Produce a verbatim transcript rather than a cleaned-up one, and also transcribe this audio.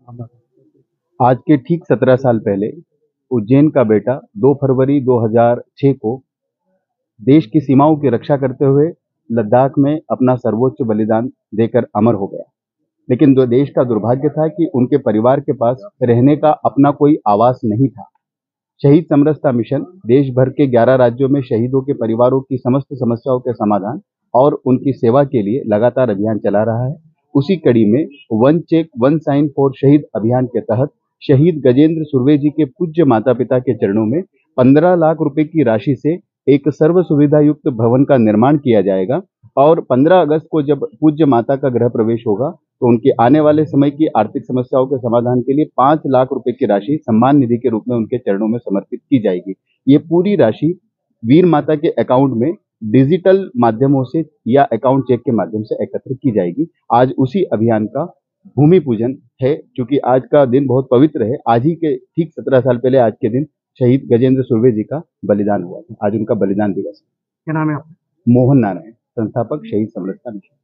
आज के ठीक सत्रह साल पहले उज्जैन का बेटा दो फरवरी दो हज़ार छह को देश की सीमाओं की रक्षा करते हुए लद्दाख में अपना सर्वोच्च बलिदान देकर अमर हो गया। लेकिन जो देश का दुर्भाग्य था कि उनके परिवार के पास रहने का अपना कोई आवास नहीं था। शहीद समरसता मिशन देश भर के ग्यारह राज्यों में शहीदों के परिवारों की समस्त समस्याओं के समाधान और उनकी सेवा के लिए लगातार अभियान चला रहा है। उसी कड़ी में one check one sign for शहीद अभियान के तहत शहीद गजेंद्र सुर्वे जी के पूज्य माता पिता के चरणों में पंद्रह लाख रुपए की राशि से एक सर्व सुविधा युक्त भवन का निर्माण किया जाएगा और पंद्रह अगस्त को जब पूज्य माता का गृह प्रवेश होगा तो उनके आने वाले समय की आर्थिक समस्याओं के समाधान के लिए पांच लाख रुपए की राशि सम्मान निधि के रूप में उनके चरणों में समर्पित की जाएगी। ये पूरी राशि वीर माता के अकाउंट में डिजिटल माध्यमों से या अकाउंट चेक के माध्यम से एकत्र की जाएगी। आज उसी अभियान का भूमि पूजन है। चूंकि आज का दिन बहुत पवित्र है, आज ही के ठीक सत्रह साल पहले आज के दिन शहीद गजेंद्र सुर्वे जी का बलिदान हुआ था। आज उनका बलिदान दिवस है। क्या नाम है आपका? मोहन नारायण, संस्थापक शहीद समरसता मिशन।